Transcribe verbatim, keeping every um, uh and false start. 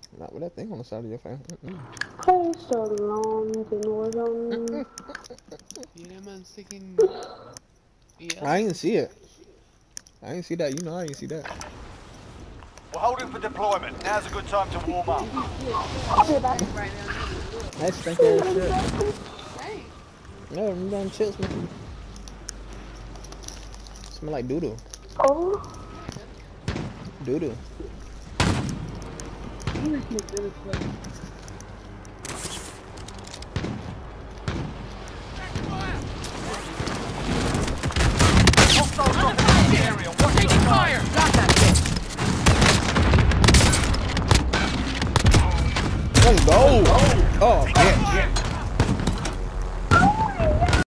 Not with that thing on the side of your face. Mm-mm. Play so long in Warzone. Mm-mm. Yeah, that man sticking I yellow. didn't see it. I didn't see that. You know I didn't see that. We're holding for deployment. Now's a good time to warm up. I'll be back. Right down there. Look. That stink ass shit. Hey. No, them damn chips smell, smell like doo doo. Oh. Doo doo. Hostiles dropping in the area. Watch the fire. Got that bitch. Let's go. Oh.